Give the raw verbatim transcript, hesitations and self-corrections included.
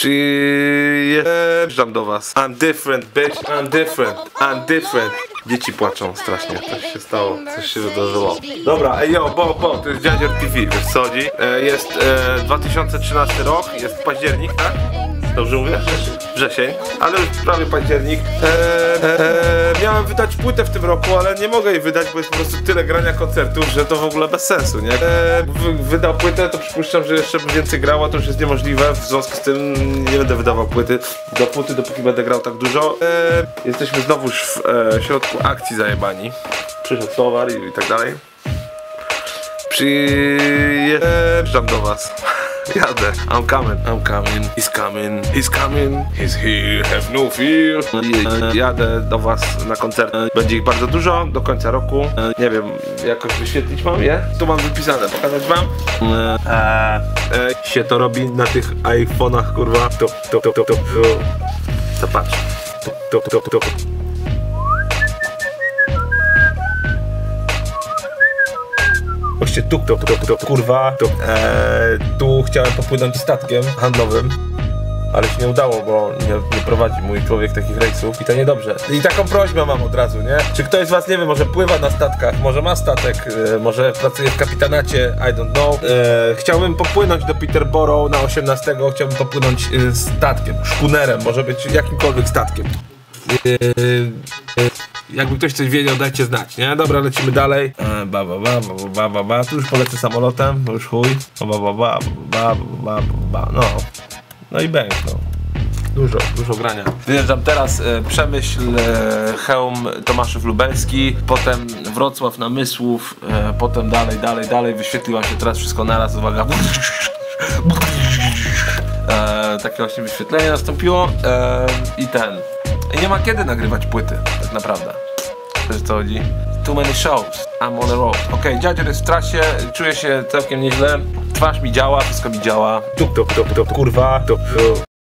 Przyjeżdżam do was. I'm different, bitch, I'm different, I'm different. Dzieci płaczą strasznie, coś się stało, coś się wydarzyło. Dobra, ej yo, bo, bo, to jest Dziadzior T V, wiesz co chodzi? E, jest e, dwa tysiące trzynasty rok, jest październik, tak? Dobrze mówię? Wrzesień, ale już prawie październik. Eee, eee, miałem wydać płytę w tym roku, ale nie mogę jej wydać, bo jest po prostu tyle grania koncertów, że to w ogóle bez sensu, nie? Eee, wy, wydał płytę, to przypuszczam, że jeszcze bym więcej grała, to już jest niemożliwe, w związku z tym nie będę wydawał płyty do płyty, dopóki będę grał tak dużo. Eee, jesteśmy znowu już w e, środku akcji zajebani. Przyszedł towar i, i tak dalej. Przyjeżdżam do was. Jadę. I'm coming, I'm coming, he's coming, he's coming, he's here, have no fear. Jadę do was na koncert. Będzie ich bardzo dużo, do końca roku. Nie wiem, jakoś wyświetlić mam je? Tu mam wypisane, pokazać wam. Eee, eee, się to robi na tych iPhone'ach, kurwa. To, to, to, to, to, to patrz. To, to, to, to, to. Właśnie tu, to, to, to, to, kurwa, to, eee, tu chciałem popłynąć statkiem handlowym, ale się nie udało, bo nie, nie prowadzi mój człowiek takich rejsów i to niedobrze. I taką prośbę mam od razu, nie? Czy ktoś z was, nie wiem, może pływa na statkach, może ma statek, e, może pracuje w kapitanacie, I don't know. E, chciałbym popłynąć do Peterborough na osiemnastego, chciałbym popłynąć e, statkiem, szkunerem, może być jakimkolwiek statkiem. E, e, Jakby ktoś coś wiedział, dajcie znać, nie? Dobra, lecimy dalej. E, ba, ba, ba, ba, ba, ba, ba. Tu już polecę samolotem, bo już chuj. Ba, ba, ba, ba, ba, ba, ba, no. No i bęk, no. Dużo, dużo grania. Wyjeżdżam teraz e, Przemyśl, e, Chełm, Tomaszów Lubelski, potem Wrocław, Namysłów, e, potem dalej, dalej, dalej. Wyświetliła się teraz wszystko naraz, uwaga. E, takie właśnie wyświetlenie nastąpiło e, i ten. I nie ma kiedy nagrywać płyty, tak naprawdę. Wiesz co chodzi? Too many shows, I'm on the road. Okej, okay, Dziadzior jest w trasie, czuję się całkiem nieźle. Twarz mi działa, wszystko mi działa. Tup, tup, tup, tup, kurwa. Tup, tup.